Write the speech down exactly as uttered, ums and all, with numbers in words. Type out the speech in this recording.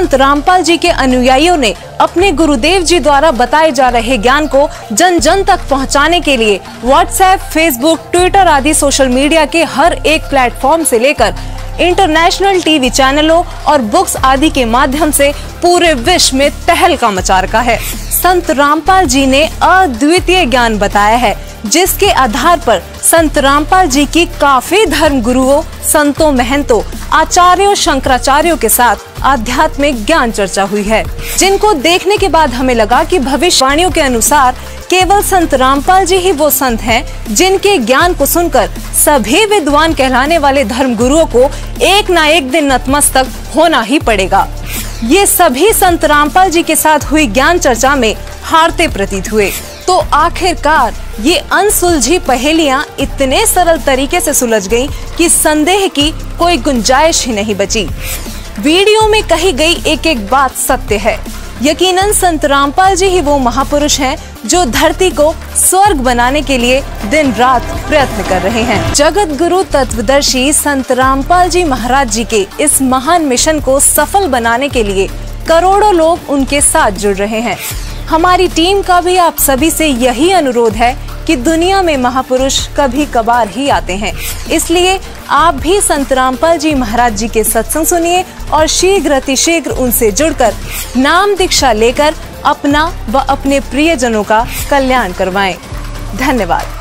संत रामपाल जी के अनुयायियों ने अपने गुरुदेव जी द्वारा बताए जा रहे ज्ञान को जन जन तक पहुंचाने के लिए व्हाट्सएप, फेसबुक, ट्विटर आदि सोशल मीडिया के हर एक प्लेटफॉर्म से लेकर इंटरनेशनल टीवी चैनलों और बुक्स आदि के माध्यम से पूरे विश्व में तहलका मचा रखा है। संत रामपाल जी ने अद्वितीय ज्ञान बताया है, जिसके आधार पर संत रामपाल जी की काफी धर्म गुरुओं, संतों, महंतों, आचार्यों, शंकराचार्यों के साथ आध्यात्मिक ज्ञान चर्चा हुई है, जिनको देखने के बाद हमें लगा कि भविष्यवाणियों के अनुसार केवल संत रामपाल जी ही वो संत हैं जिनके ज्ञान को सुनकर सभी विद्वान कहलाने वाले धर्म गुरुओं को एक न एक दिन नतमस्तक होना ही पड़ेगा। ये सभी संत रामपाल जी के साथ हुई ज्ञान चर्चा में हारते प्रतीत हुए। तो आखिरकार ये अनसुलझी पहेलियां इतने सरल तरीके से सुलझ गईं कि संदेह की कोई गुंजाइश ही नहीं बची। वीडियो में कही गई एक एक बात सत्य है। यकीनन संत रामपाल जी ही वो महापुरुष हैं जो धरती को स्वर्ग बनाने के लिए दिन रात प्रयत्न कर रहे हैं। जगत गुरु तत्वदर्शी संत रामपाल जी महाराज जी के इस महान मिशन को सफल बनाने के लिए करोड़ों लोग उनके साथ जुड़ रहे हैं। हमारी टीम का भी आप सभी से यही अनुरोध है कि दुनिया में महापुरुष कभी कभार ही आते हैं, इसलिए आप भी संत रामपाल जी महाराज जी के सत्संग सुनिए और शीघ्र अतिशीघ्र उनसे जुड़कर नाम दीक्षा लेकर अपना व अपने प्रियजनों का कल्याण करवाएं। धन्यवाद।